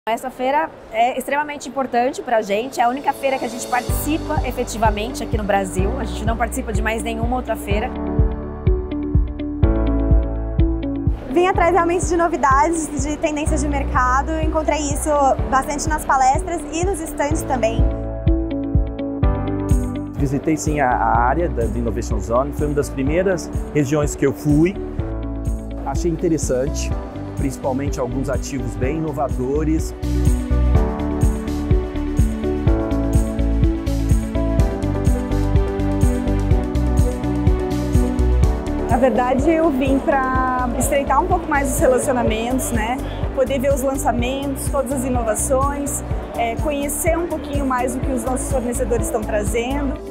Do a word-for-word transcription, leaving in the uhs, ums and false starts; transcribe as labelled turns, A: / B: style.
A: Essa feira é extremamente importante para a gente, é a única feira que a gente participa efetivamente aqui no Brasil, a gente não participa de mais nenhuma outra feira.
B: Vim atrás realmente de novidades, de tendências de mercado, encontrei isso bastante nas palestras e nos estandes também.
C: Visitei sim a, a área da Innovation Zone, foi uma das primeiras regiões que eu fui, achei interessante. Principalmente alguns ativos bem inovadores.
D: Na verdade, eu vim para estreitar um pouco mais os relacionamentos, né? Poder ver os lançamentos, todas as inovações, é, conhecer um pouquinho mais o que os nossos fornecedores estão trazendo.